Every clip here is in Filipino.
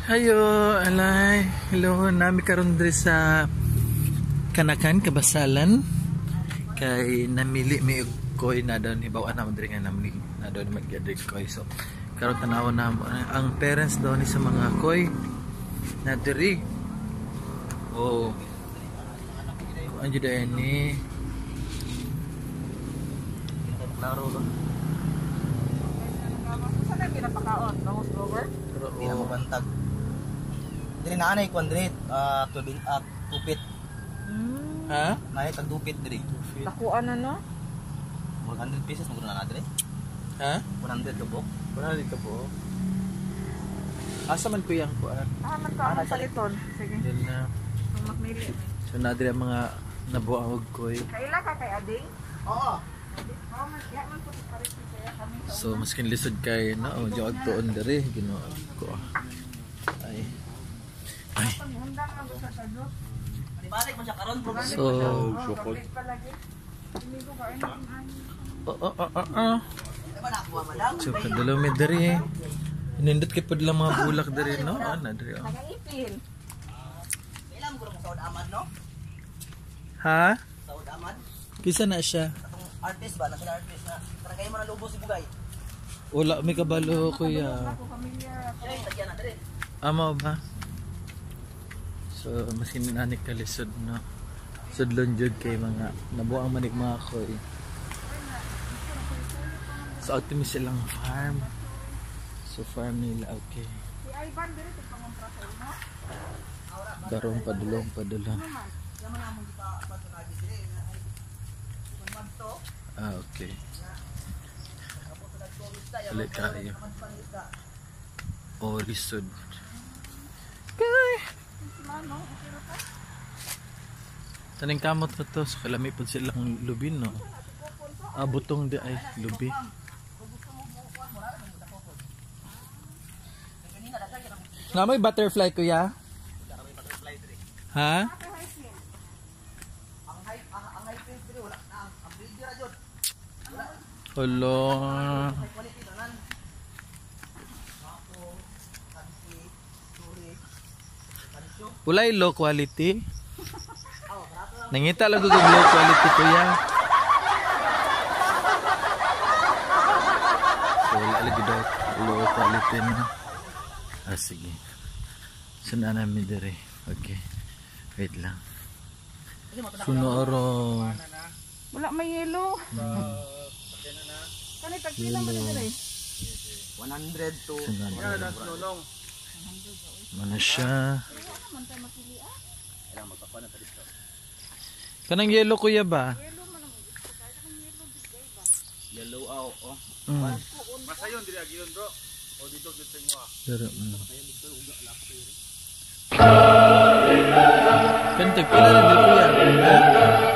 Hayo, alay. Hello, nami karon diri sa Kanakan, Kabasalan. Kay namili mi koy na daw ni bawa na diri nga namili na daw ni maggadrig koy. So, karon tanaw na ang parents daw ni sa mga koy na diri. Oh. Anjo da ini. Klaro ba? Saan na pinapakaon? Bangus blower? Hindi na mabantag. Dili na anay kwan diri, tupit. Ha? Naay tag tupit diri. Lakuan na no? 100 pesos mo na diri. Ha? 100 lubok. Wala di ka po. Asa man ko yang kuan? Man ka sa liton. Sige. Then na Ang makmili. so na diri ang mga nabuang og koy. Kaila ka kay Ading? Oo. Man po pares kaya kami. So maskin lisod kay na o jog tuon diri Ginoo ko. Ay. Ay. Handa ka sa sadot. Balik man siya karon bro. So, Chocolate palagi. Hindi ko kain ang Diba nakuha madam? So kadalo mi diri. Nindot kay pud lang mga bulak diri no. Ana diri. Oh. nagaipil. Ilang mo sa Saud Ahmad no? Ha? Saud Ahmad. Kisa na siya? Atong artist ba, national artist na. Taragay mo na lubo si Bugay. Wala mi kabalo kuya. Ako pamilya. Siya yung tagyan na diri. Amo ba? So maskin nanik kalisod no. Sudlon jud kay mga nabuang manik mga koy. So out mi silang farm. So farm nila okay. Si Ivan diri ito pangumpra sa imo. Karong padulong. Yaman na mo kita patunagi diri. Ah okay. Ulit kayo. Oh lisod. Kay. Manong, okay ra ka? Taning kamot pa to, so kalami po silang lubin, no? Ah, butong di ay lubi. Nga may butterfly kuya? Ha? Hello. Ulay low quality. Nangita lang ko low quality kuya. So, wala lagi daw low quality na. Ah, sige. Saan namin dire? Okay. Wait lang. Sunoro. Wala may yellow. Kani tagpila man diri? 100 to. Sunoro. Mana siya? Kanang yellow kuya ba? Yellow out oh. Masayon diri agiyon bro. O dito gyud sa inyo. Pero kan tagpila na dito kuya.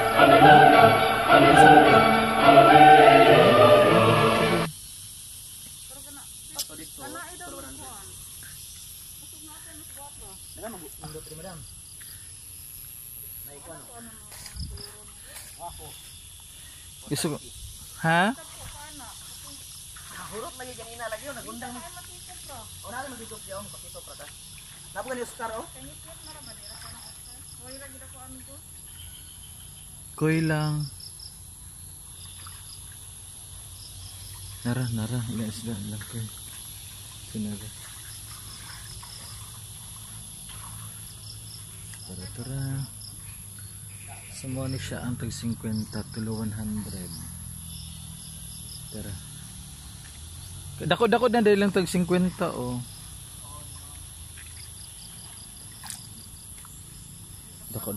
Gusto ko. Ha? Hurot lagi kanina lagi oh nagundang. O na magigop diyo pakito pra ta. Napo ni Oscar oh. Koy lang. Nara, ilang isda lang koy. Sinara. Tara. Semua ni siya ang tag 50 to 100. Tara. Dako na dahil lang tag 50 oh. Dako.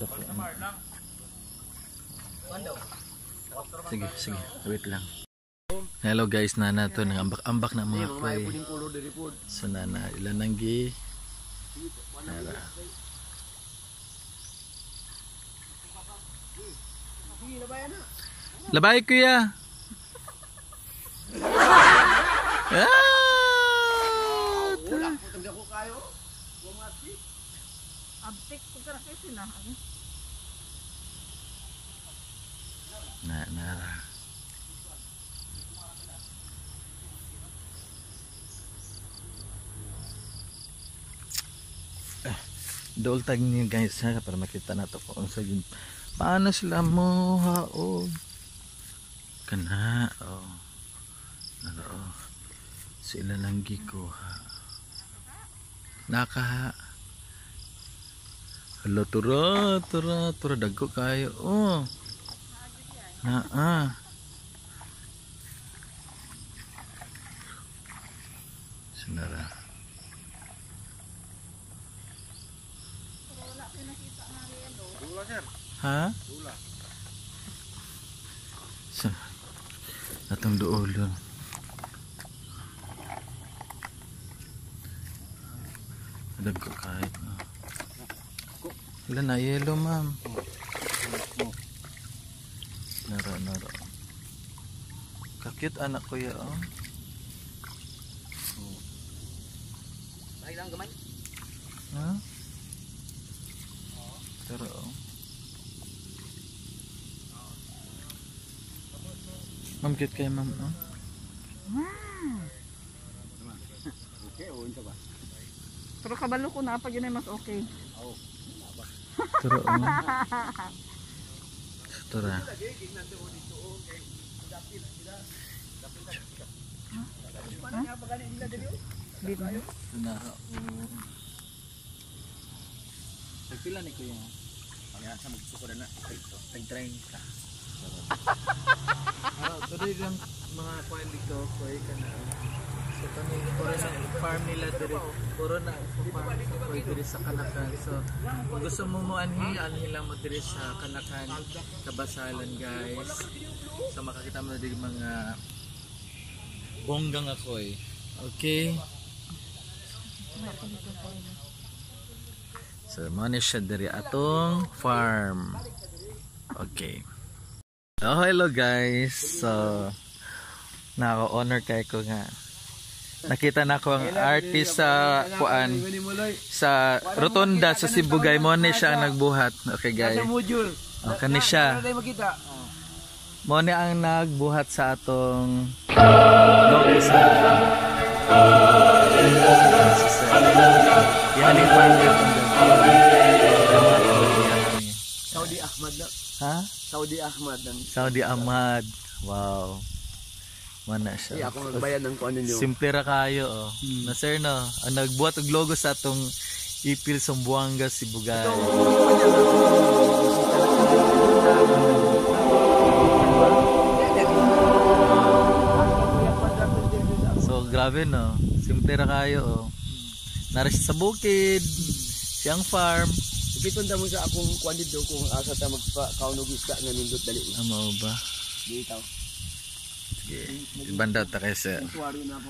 Sige. Wait lang. Hello guys, nana to nang ambak na mga koy. So nana ilan nang gi. Nara. Labay kuya. Abtik ko sa kasi na. Nara. Dool tag niyo guys ha para makita nato kung sa paano sila mo haog kana sila lang gikuha naka hello tura dagko kayo sinara Dula sir. ha Dula. atong duolon dagko kayo ilan na yellow ma'am naro kakit anak ko ya Dahil lang gamay. ha pero ma'am cute kayo ma'am Okay, unsa ba? Pero kabalo ko na pag yun ay mas okay. pero tura Dito. naro pila ni kuya Kaya sa magsuko na nag-train ka tuloy lang mga kuwan dito kuya ka na so kami puro na farm nila diri puro na farm sa kuya diri sa Kanakan so kung gusto mo anhi lang mo diri sa Kanakan Kabasalan guys so makakita mo na diri mga bonggang akoy okay so mo ni siya diri atong farm okay. Oh, hello guys. So nako-honor kay ko nga. Nakita na ko ang artist sa kuan sa Rotonda sa Sibugay mo ni siya ang nagbuhat. Okay guys. Oh, kani siya. Mo ni ang nagbuhat sa atong logo sa yan yung partner Saudi Ahmad na. ha? Saudi Ahmad ng Saudi Ahmad. Wow. Mana siya. ako magbayad ng kuan ninyo. Simple ra kayo Na sir no, ang nagbuhat og logo sa atong Ipil Sambuanga Sibugay. So grabe no. Simple ra kayo Nara siya sa bukid. Siyang farm. Gipunta mo sa akong kuan dito kung asa ta magpa-kaunog isda nga nindot dali. Amo ba? Dito. Sige. Ibanda ta kay sir. Tuwari na po.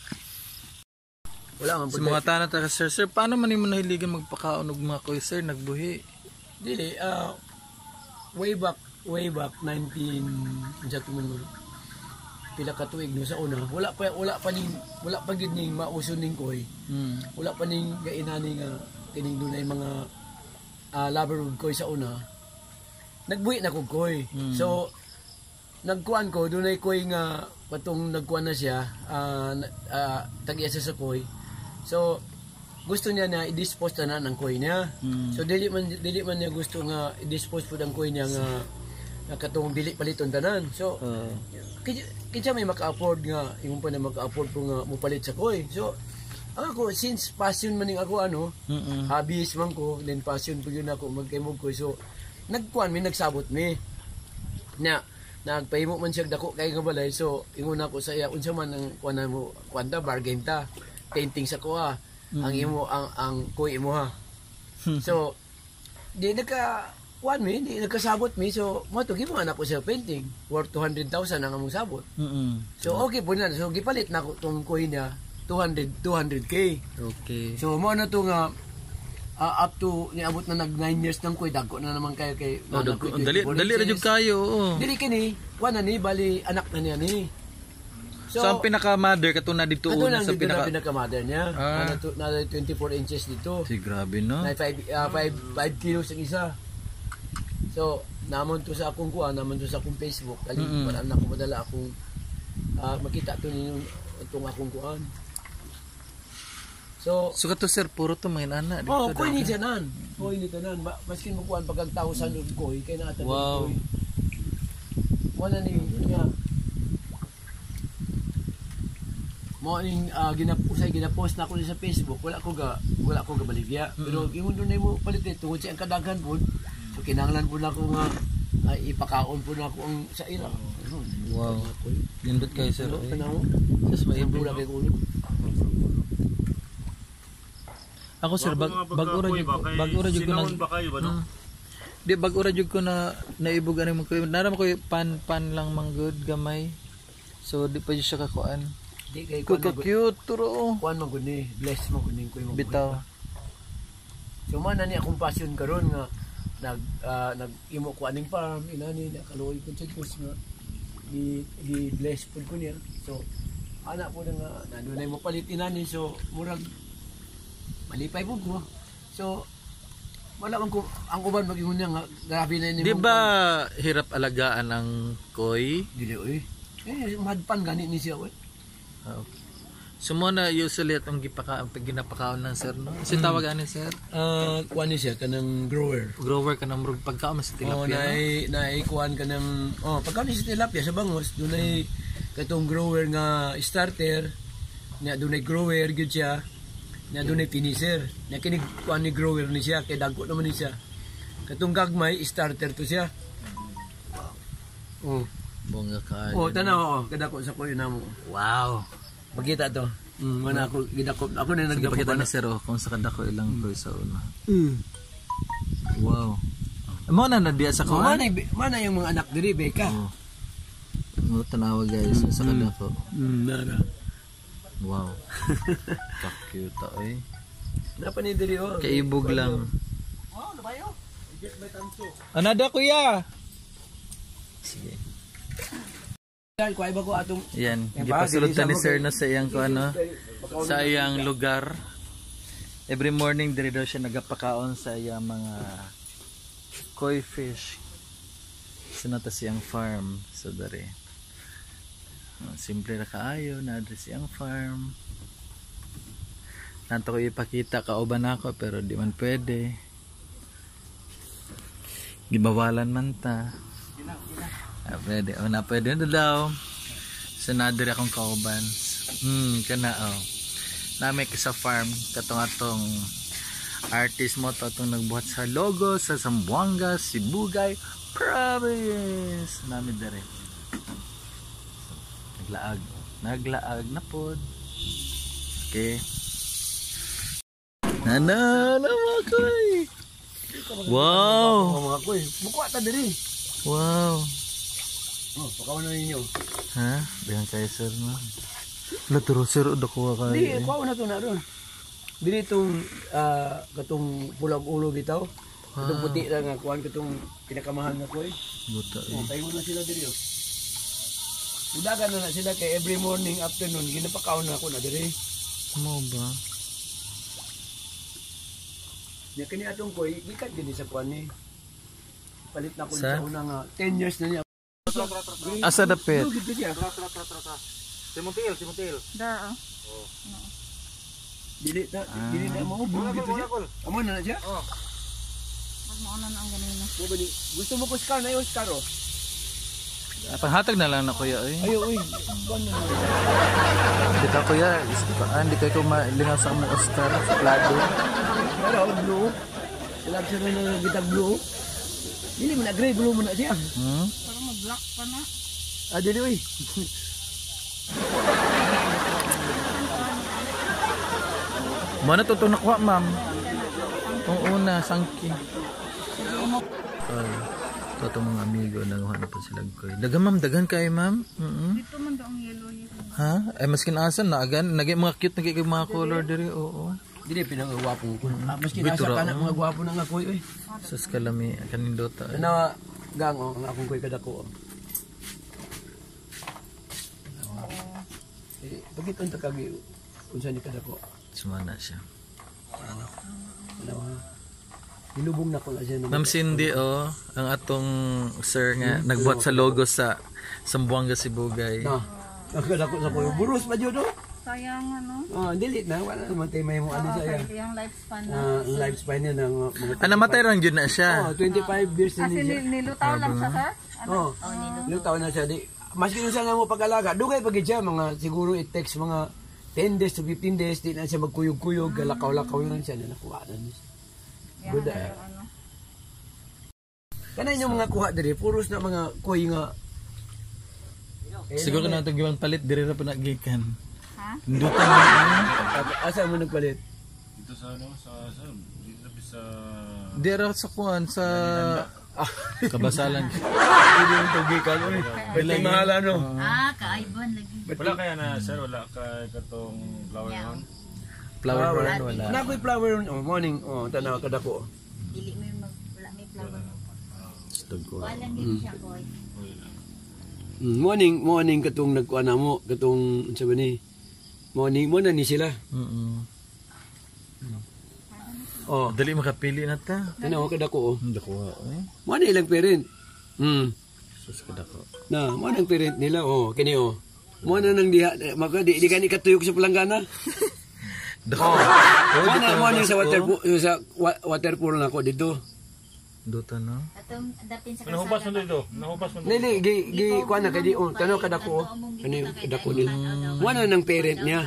Wala man Sa mga tanong ta sir, paano man nimo nahiligan magpakaon og mga koy sir nagbuhi? Dili way back 19 unsa to man pila ka tuig no sa una wala pa gid ning mauson ning koy. Wala pa ning gainani nga kining dunay mga lover koy sa una. Nagbuhi na ko koy. So nagkuan ko dunay koy nga patong nagkuan na siya tag-iya siya sa koy. So gusto niya na i-dispose na ng koy niya. So dili man niya gusto nga i-dispose pud ang koy niya nga katong dili paliton tanan. So kinsa may maka-afford nga imong pa na maka-afford po nga mopalit sa koy. So ako since passion man ning ako hobbies man ko then passion pud yun ako magkaymog koy. So nagkuan mi nagsabot mi na nagpahimo man siya dako kay nga balay. So ingon ako sa iya unsa man ang kuan mo kwanta bargain ta painting sa kuha ang imo ang koy imo ha. So di kuan mi di nagkasabot mi. So mo to gimo anak ko sa painting worth 200,000 ang among sabot. So okay po na. So gipalit na ko tong koy niya 200k. Okay. So mo na to nga up to niabot na nag 9 years nang koy dagko na naman kayo kay dali ra jud kayo dili kini kuan na ni bali anak na niya ni. So ang pinaka mother katuna dito una sa pinaka mother niya. Na 24 inches dito. Si grabe no. Na 5 kilos ang isa. So namon to sa akong kuan, namon to sa akong Facebook kali para na ko madala akong makita to ninyo itong akong kuan. So, So kato sir, puro to mga ana dito. oh, koy dahil. ni tanan. Koy ni tanan. Maskin mo kuan pagkag 1,000 og koy kay naa tanan Wow. koy. Wala ni nga. Mo ning ginapost na ako sa Facebook, wala ko ga baligya. Pero ingon do mo palit tungod sa ang kadaghan pud. So kinahanglan pud ako nga ipakaon pud ako ang sa ira. Wow. Nindot kayo sir. Ano Oy. kanaw? Sus may Puro kay ulo. Ako sir, bag-ura jud ko na. Sinawon ba kayo ba no? Di bag-ura jud ko na naibog ani mo ko. Naram ko pan lang manggod gamay. So di pa jud siya kakuan. Di kay Ko kuan cute turo. man gud ni, bless mo gud ni koy mo. Bitaw. So man ni akong passion karon nga nag-imo ko aning farm inani nakaluoy ko sa Diyos nga di bless pud ko niya. So ana po nga nandoon mo palit inani so murag malipay pud ko. So wala man ko ang uban magingon niya nga grabe na ni Di ba hirap alagaan ang koi? dili oy. Madpan gani ni siya oy. Okay. So mo na usually atong ginapakaon ng sir no. Kasi tawag ani sir. Kuan ni siya kanang grower. Grower ka ng murag pagkaon sa Oh, tilapia. naay kuan ka ng pagka ni sa tilapia sa bangos dunay katong grower nga starter nya dunay grower gyud siya nya dunay finisher nya kini kuan ni grower ni siya kay dagko naman ni siya katong gagmay starter to siya. Bongga kaayo. Tanaw kadako sa kuyo namo. Wow. Magkita to. Mana ako gidakop ako na Sige, nagdakop pakita na ni sir kung sa kada ko ilang koi sa una. Wow. Mo na diya sa kuan. Mana yung mga anak diri beka. Mo tanawa guys sa kada ko. Nara. Wow. Cute eh. Napa ni diri Kaibog lang. Anada kuya. Sige. Kuha ba ko atong Yan, gipasulod ta ni sir na sa iyang ko ano, sa iyang lugar. Every morning diri daw siya nagapakaon sa iyang mga koi fish. Sinata siyang farm so dari. Simple ra kaayo na adres siyang farm. Nanto ko ipakita kauban ako pero di man pwede. Gibawalan man ta. Pwede. O na pwede na daw. So nadiri akong kauban. Kana Nami sa farm. Katong atong artist mo to atong nagbuhat sa logo sa Zamboanga, Sibugay Province. Nami diri. So, naglaag na pod. Okay. Nana mga koy. Wow. mga koy. Mukha ta diri. Wow. Pakawan na ninyo. Ha? Bilang kayo sir no? Laturo sir o dakuha ka. Hindi, kuha na ito na ron. Dili itong katong pulang ulo bitaw. Itong puti lang nga kuhan katong pinakamahal na koy. Buta Tayo na sila diri. Udagan na sila kay every morning afternoon ginapakaon na ako na diri. Mo ba? Nya kini atong koy gikat gini sa kuan ni. Palit na ko Sa? sa una nga 10 years na niya. Asa dapit? Dito siya. Timutil. Dar. Dili na mo bulo dito siya. Amo na siya. Wag mo na ang ganina. Gusto mo ko Oscar na yo Oscar oh. Panghatag na lang na kuya eh. Ayo oy. Kuan na. Dito kuya, hindi kayo kumalingaw sa among Oscar sa plado. Pero blue. Sila sa na gitag blue. Dili mo na gray blue mo na siya. Pero mag-black pa na. Dili oy. Mo na to nakuha ma'am. Ang una, sangki. Ay, ito mga amigo, nagawa na po sila koy. Dagan ma'am, dagan kayo ma'am. Dito man daw ang yellow. Ha? Ay, maskin asan na agan. Mga cute, nagiging mga color diri. Oo. Dili pinangagwapo ko. Maski Bitura, nasa kana mga gwapo na nga koy oy. Sus kalami, kanindota. Na gang ang akong koy kadako. Bakit unta kagi unsa ni kadako? Sumana siya. Nilubong na ko na siya. Ma'am Cindy, ang atong sir nga, nagbuhat sa logo sa Zamboanga, Sibugay. Nakadako sa koy. Buros pa jud oh. sayang ano. Oh, delete na. Wala naman tayo may mo ano saya. Okay, yung lifespan na. Ang lifespan niya ng mga... namatay lang yun na siya. 25 years na Kasi siya. nilutaw lang siya, sir. Oh, nilutaw na siya. Maski nung siya nga mo pag-alaga, dugay pag siya, mga, siguro it takes mga 10 days to 15 days, di na siya magkuyog-kuyog, lakaw-lakaw yun siya, nakuha na niya. Good Ano. Kanay yung mga kuha diri, puros na mga kuy nga. Siguro na ito giwan palit, diri na panagikan. Ha? Indutan na. Asa mo nagpalit? Dito sa ano, dito sa Dira sa kuan sa kabasalan. Hindi yung tugikan. Bilang mahala no. Kaibon lagi. wala kaya na sir, wala kay katong flower noon. Flower run wala. Nakoy flower morning, tanaw kadako. Dili may wala may flower. Stog ko. Wala din siya koy. Morning katong nagkuan na mo, katong sabi ni. Morning mo na ni sila. Oh, Dali makapili na ta. tanaw kadako. Dako eh. Mo na ilang parent. Sus kadako. Na, mo nang parent nila kini Mo na nang diha, maka di gani katuyok sa palanggana. Dako. Mo na sa water pool na ako dito. Duta no. Atong dapin sa Nahubas mo dito. Nahubas mo. Nili gi kuan na kay di tanaw kadako. Kani kadako nila. Mo na nang parent niya.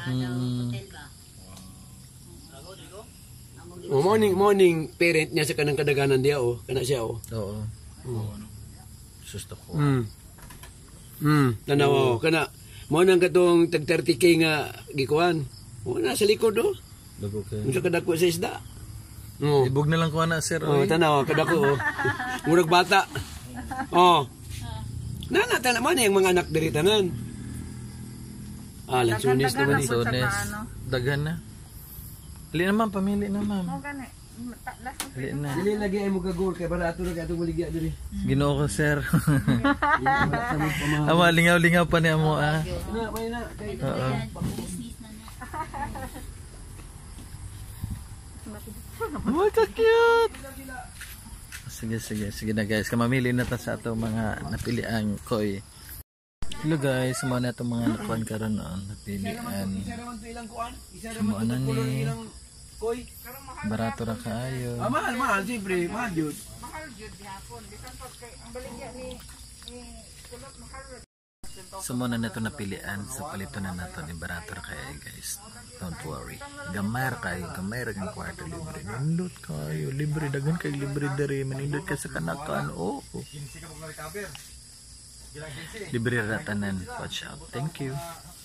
Morning parent niya sa kanang kadaganan diya kana siya Oo. Sus dako. Tanaw kana mo nang katong tag 30k nga gikuan. Mo na sa likod Dako kay. Unsa kadako sa isda? Ibog na lang ko na sir. Tanaw kadako murag bata. Nana tanaw man yung mga anak diri tanan. Lansunis naman ni. Sones. Daghan na. Dili naman pamili na ma'am. Mo gani. Last Dili na. Dili lagi ay mo gagol kay barato na kay atong buligya diri. Ginoo ko sir. Ama lingaw-lingaw pa ni amo ah. Na, may na. Kay Oo. Oh, ka cute. Sige na guys. Kamamili na ta sa ato mga napiliang koi. Hello guys, mo na itong mga nakuan karon napilian. Mo na ni barato ra kaayo. Mahal siyempre, mahal jud. mahal jud gihapon. Bisan pag kay ang baligya ni kulot mahal. Sumuna na ito napilian sa palito na nato ni barato ra kaayo guys. Don't worry. Gamay ra kang kwarto libre. Nindot kayo, libre dagan kay libre diri, manindot ka sa kanakan. Libre ra tanan. Watch out. Thank you.